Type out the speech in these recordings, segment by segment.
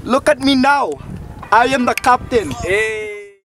Look at me now. I am the captain. Hey.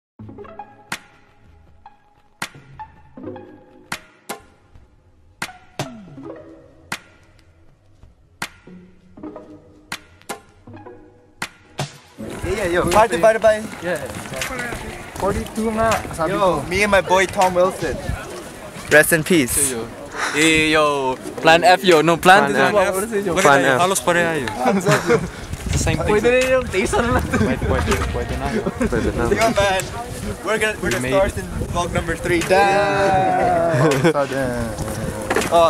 Yeah, yo. Party. Yeah. 42 nga. Sabi Yo, ko. me and my boy Tom Wilson. Rest in peace. Hey, yo. Plan F, yo. No, plan Plan F. F. Plan F. Halos pareha yun. Same thing. Pwede na yung taste na natin. Pwede na yun. Pwede na. Yo, man. We're the made stars in vlog number 3. Damn. Oh.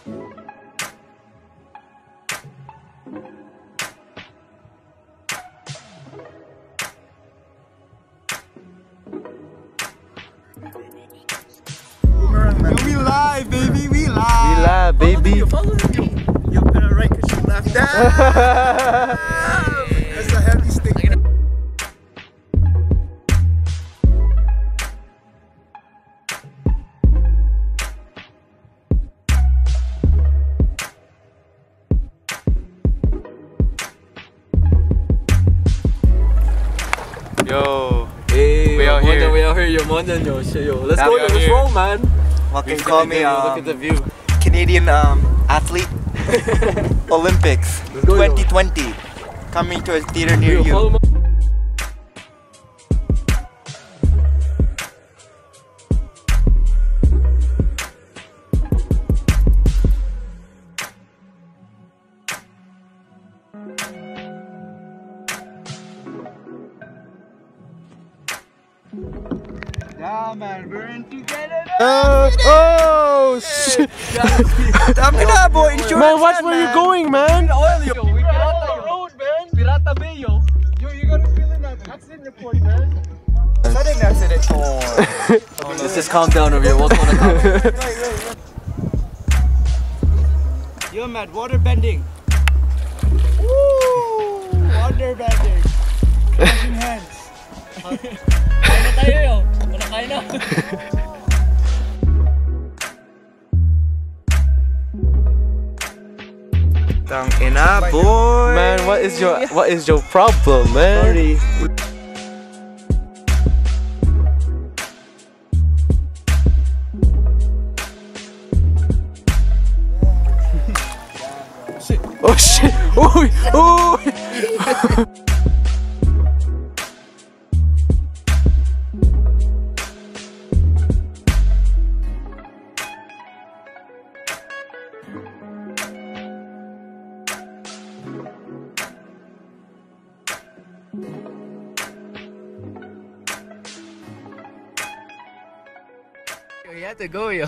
We live, baby. We live. We live, baby. You're gonna right because you left. Damn. That's a heavy stick. Yo. Hey, We out here. We out here, yo. Mondan, yo. Shit, yo. Let's Yeah, go, we yo. out Let's here. roll, man. Fucking call me Look at the view. Canadian athlete. Olympics Let's go, yo. 2020 coming to a theater near Yo, follow you. my- Yeah, man, we're in together. Oh shit! Dami na, boy. Insurance Man, watch yan, where you're man. going, man. Oil, yo. We Pirata Road, man. Pirata Bay, yo. Yo, you gotta feel in that accident report, man. Sudden accident. Oh. Let's just calm down over here. What's on the calm? Yo, man, water bending. Woo! Water bending. Clapping hands. Kain na tayo, yo. Wala kain na. Tangina, boy. Man, what is your problem, man? Sorry. Oh shit! Uy! Uy! You have to go, yo.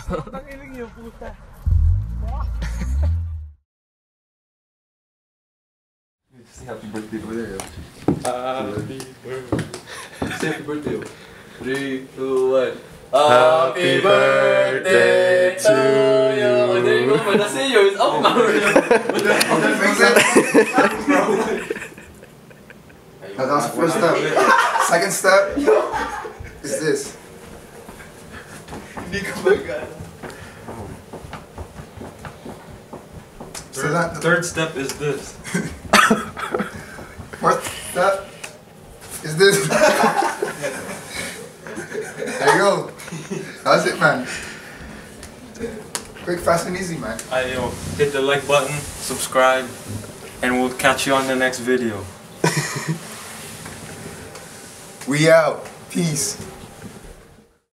Happy birthday over there, yo. Happy birthday. Say happy birthday, yo. 3, 2, 1. Happy birthday to you. Oh, there you go, man. That's it, yo. It's up now. That was the first step. Second step is this. So that Third step is this. fourth step is this. There you go. That's it, man. Quick, fast, and easy, man. Yo, hit the like button, subscribe, and we'll catch you on the next video. We out. Peace.